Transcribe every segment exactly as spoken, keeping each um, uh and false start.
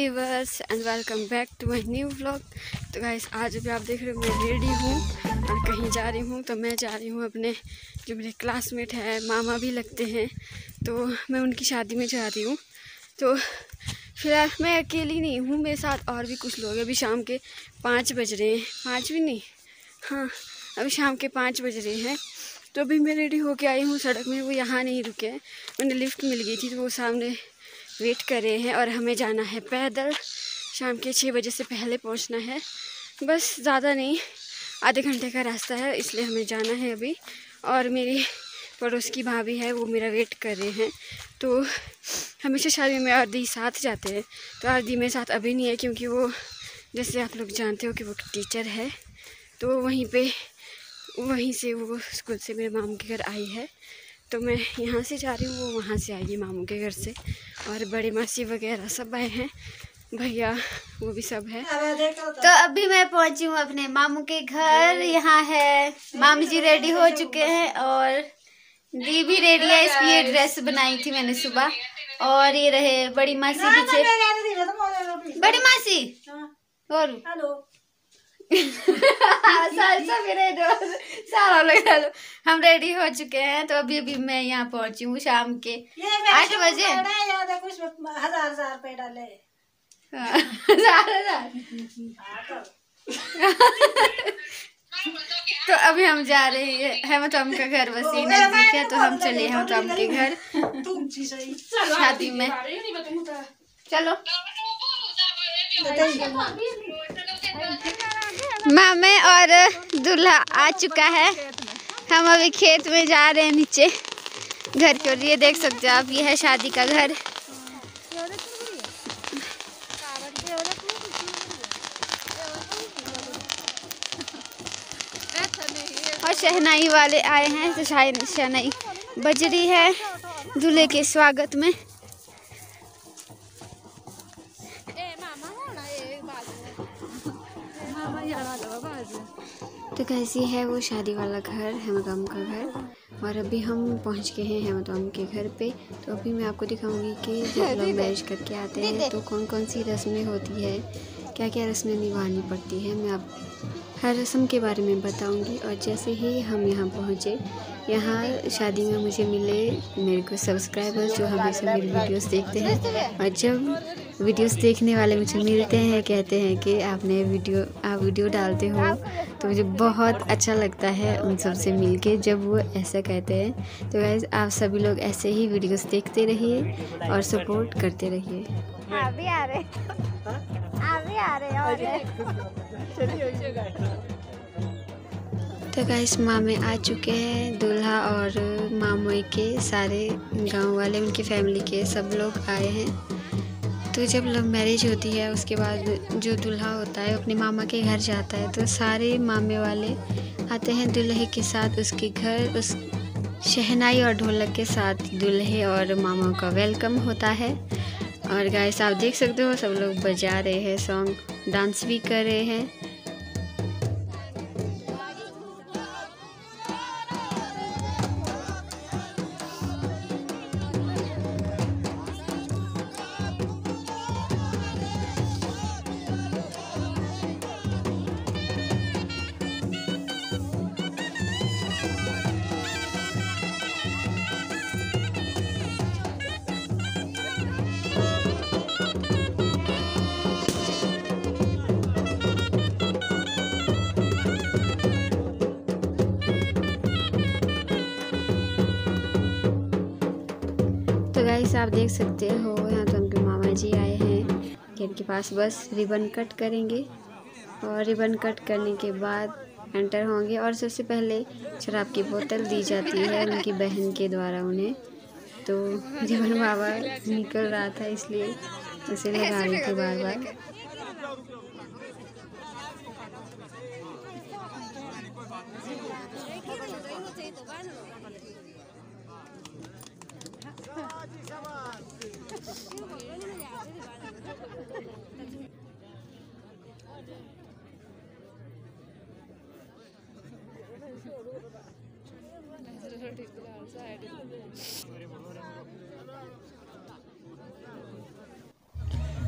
Viewers and welcome back to my new vlog. तो guys आज भी आप देख रहे हो मैं रेडी हूँ और कहीं जा रही हूँ। तो मैं जा रही हूँ अपने जो मेरे क्लासमेट है, मामा भी लगते हैं, तो मैं उनकी शादी में जा रही हूँ। तो फिलहाल मैं अकेली नहीं हूँ, मेरे साथ और भी कुछ लोग हैं। अभी शाम के पाँच बज रहे हैं, पाँच भी नहीं, हाँ अभी शाम के पाँच बज रहे हैं। तो अभी मैं रेडी होके आई हूँ सड़क में। वो यहाँ नहीं रुके, उन्हें लिफ्ट मिल गई थी तो वो सामने वेट कर रहे हैं और हमें जाना है पैदल। शाम के छः बजे से पहले पहुँचना है, बस ज़्यादा नहीं, आधे घंटे का रास्ता है, इसलिए हमें जाना है अभी। और मेरी पड़ोस की भाभी है, वो मेरा वेट कर रहे हैं। तो हमेशा शादी में आरती साथ जाते हैं, तो आरती में साथ अभी नहीं है क्योंकि वो जैसे आप लोग जानते हो कि वो टीचर है। तो वहीं पे वहीं से वो स्कूल से मेरे मामू के घर आई है, तो मैं यहाँ से जा रही हूँ, वो वहाँ से आई है मामू के घर से। और बड़े मासी वगैरह सब आए हैं, भैया वो भी सब है। तो अभी मैं पहुँची हूँ अपने मामू के घर। यहाँ है मामी जी रेडी हो चुके हैं और दी भी रेडी है। इसकी ये ड्रेस बनाई थी मैंने सुबह। और ये रहे बड़ी मासी पीछे, बड़ी मासी और सारा लोग हम रेडी हो चुके हैं। तो अभी अभी मैं यहाँ पहुंची हूँ शाम के आठ बजे। हजार हजार पे डाले हजार हजार तो अभी हम जा रहे हैं हेमतम का घर, बस ही नजदीक है, तो हम चले हेमतम के घर शादी में। चलो मामे और दूल्हा आ चुका है। हम अभी खेत में जा रहे हैं नीचे घर की ओर। ये देख सकते हो आप, ये है शादी का घर। और शहनाई वाले आए हैं, तो शायद शहनाई बज रही है दूल्हे के स्वागत में। तो कैसी है वो शादी वाला घर, हेमतम का घर। और अभी हम पहुंच गए हैं हेमतम के घर पे। तो अभी मैं आपको दिखाऊंगी कि जब लोग मैरिज करके आते हैं तो कौन कौन सी रस्में होती है, क्या क्या रस्में निभानी पड़ती है। मैं आप हर रस्म के बारे में बताऊंगी। और जैसे ही हम यहाँ पहुँचे, यहाँ शादी में मुझे मिले मेरे को सब्सक्राइबर्स जो हमेशा मेरी वीडियोस देखते हैं। और जब वीडियोस देखने वाले मुझे मिलते हैं, कहते हैं कि आपने वीडियो आप वीडियो डालते हो, तो मुझे बहुत अच्छा लगता है उन सब से मिलके जब वो ऐसा कहते हैं। तो गाइस आप सभी लोग ऐसे ही वीडियोस देखते रहिए और सपोर्ट करते रहिए। हाँ भी आ रहे आप भी आ रहे और तो गाइस मामे आ चुके हैं, दूल्हा और मामोई के सारे गांव वाले, उनकी फैमिली के सब लोग आए हैं। तो जब लव मैरिज होती है उसके बाद जो दूल्हा होता है अपने मामा के घर जाता है, तो सारे मामे वाले आते हैं दूल्हे के साथ उसके घर। उस शहनाई और ढोलक के साथ दूल्हे और मामा का वेलकम होता है। और गाइस आप देख सकते हो सब लोग बजा रहे हैं सॉन्ग, डांस भी कर रहे हैं। तो गाइस आप देख सकते हो यहाँ तो उनके मामा जी आए हैं गेट के पास, बस रिबन कट करेंगे। और रिबन कट करने के बाद एंटर होंगे। और सबसे पहले शराब की बोतल दी जाती है उनकी बहन के द्वारा उन्हें। तो रिबन बाबा निकल रहा था इसलिए उसे लगा रही थी बार बार।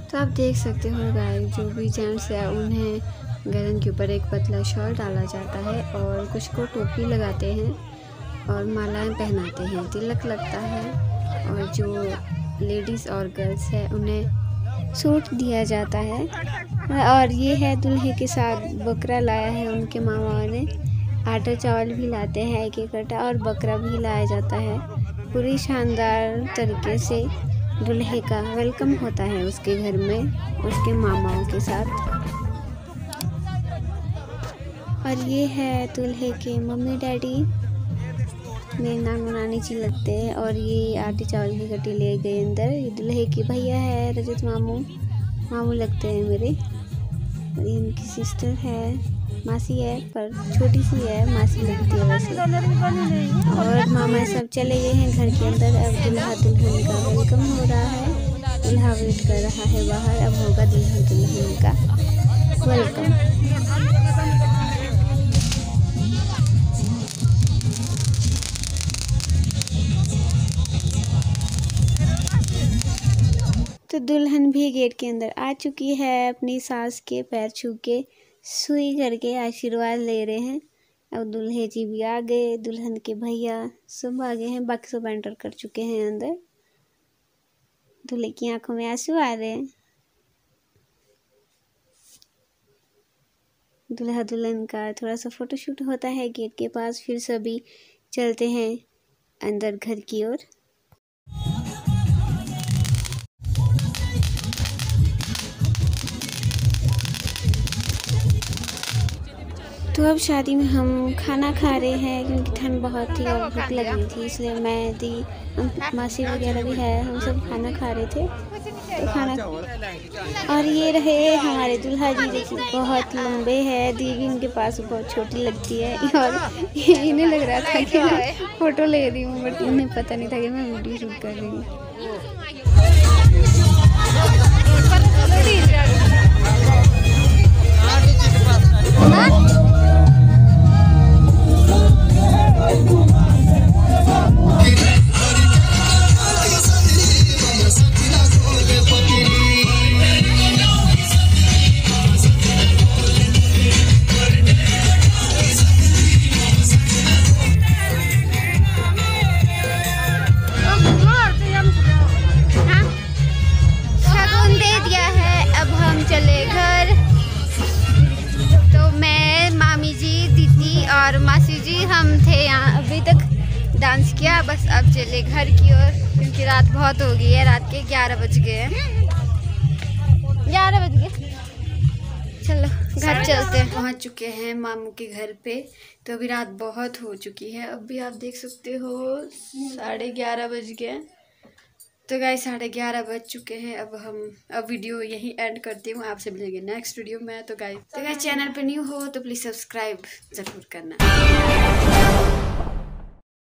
तो आप देख सकते हो गाइस, जो भी जेंट्स है उन्हें गर्दन के ऊपर एक पतला शॉल डाला जाता है और कुछ को टोपी लगाते हैं और मालाएं पहनाते हैं, तिलक लगता है। और जो लेडीज़ और गर्ल्स है उन्हें सूट दिया जाता है। और ये है दूल्हे के साथ बकरा लाया है उनके मामा ने। आटा चावल भी लाते हैं एक एक कटा और बकरा भी लाया जाता है। पूरी शानदार तरीके से दूल्हे का वेलकम होता है उसके घर में उसके मामाओं के साथ। और ये है दूल्हे के मम्मी डैडी, मेरे नानू नानी जी लगते हैं। और ये आटे चावल की कटी ले गए अंदर। ये दूल्हे की भैया है, रजत मामू मामू लगते हैं मेरे। और ये इनकी सिस्टर है, मासी है पर छोटी सी है, मासी लगती है वैसे। और मामा सब चले गए हैं घर के अंदर। अब दूल्हा दुल्हन का वेलकम हो रहा है। दूल्हा वेट कर रहा है बाहर। अब होगा दूल्हा दुल्हन का वेलकम। तो दुल्हन भी गेट के अंदर आ चुकी है। अपनी सास के पैर छू के सुई करके आशीर्वाद ले रहे हैं। अब दूल्हे जी भी आ गए, दुल्हन के भैया सब आ गए हैं। बाकी सब एंटर कर चुके हैं अंदर। दूल्हे की आंखों में आंसू आ रहे हैं। दूल्हा दुल्हन का थोड़ा सा फोटोशूट होता है गेट के पास, फिर सभी चलते हैं अंदर घर की ओर। तो अब शादी में हम खाना खा रहे हैं क्योंकि ठंड बहुत थी और भूख लग रही थी, इसलिए मैं दी मासी वगैरह भी है, हम सब खाना खा रहे थे। तो खाना और ये रहे हमारे दूल्हा जी, देखिए बहुत लंबे हैं। दीदी उनके पास बहुत छोटी लगती है और इन्हें लग रहा था कि मैं फ़ोटो ले रही हूँ, बट इन्हें पता नहीं था कि मैं वीडियो शूट कर रही हूँ। और मासी जी हम थे यहाँ, अभी तक डांस किया, बस अब चले घर की ओर क्योंकि रात बहुत हो गई है। रात के ग्यारह बज गए हैं, ग्यारह बज गए। चलो घर चलते हैं। पहुँच चुके हैं मामू के घर पे। तो अभी रात बहुत हो चुकी है। अभी आप देख सकते हो साढ़े ग्यारह बज गए। तो गाइस साढ़े ग्यारह बज चुके हैं। अब हम अब वीडियो यहीं एंड करती हूँ। आपसे मिलेंगे नेक्स्ट वीडियो में। तो गाइस तो गाइस चैनल पे न्यू हो तो प्लीज़ सब्सक्राइब ज़रूर करना।